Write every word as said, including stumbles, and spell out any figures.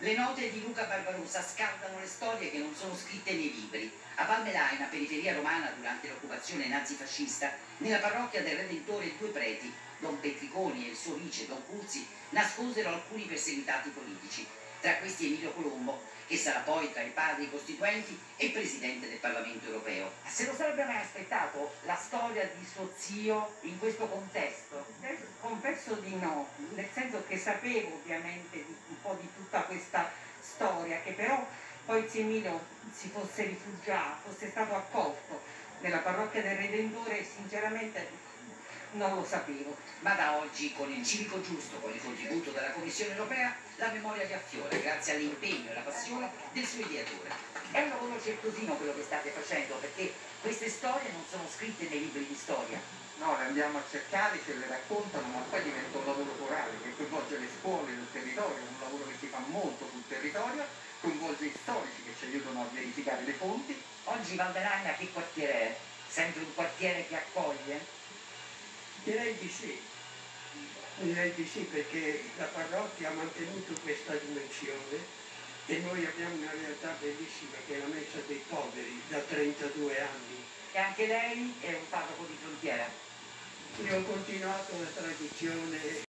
Le note di Luca Barbarossa scaldano le storie che non sono scritte nei libri. A Valmelaina, periferia romana durante l'occupazione nazifascista, nella parrocchia del Redentore due preti, Don Petriconi e il suo vice Don Curzi, nascosero alcuni perseguitati politici. Tra questi Emilio Colombo, che sarà poi tra i padri costituenti e presidente del Parlamento europeo. Se lo sarebbe mai aspettato la storia di suo zio in questo contesto? Eh, confesso di no, nel senso che sapevo ovviamente di, un po' di tutta questa storia, che però poi zio Emilio si fosse rifugiato, fosse stato accolto nella parrocchia del Redentore, sinceramente non lo sapevo. Ma da oggi, con il civico giusto, con il contributo della Commissione europea, la memoria vi affiora grazie all'impegno e alla passione del suo ideatore. È un lavoro certosino quello che state facendo, perché queste storie non sono scritte nei libri di storia. No, le andiamo a cercare, ce le raccontano, ma poi diventa un lavoro corale che coinvolge le scuole del territorio, un lavoro che si fa molto sul territorio, coinvolge i storici che ci aiutano a verificare le fonti. Oggi Valmelaina che quartiere è? Sempre un quartiere che accoglie? Direi di sì, direi di sì, perché la parrocchia ha mantenuto questa dimensione e noi abbiamo una realtà bellissima che è la messa dei poveri da trentadue anni. E anche lei è un parroco di frontiera? Io ho continuato la tradizione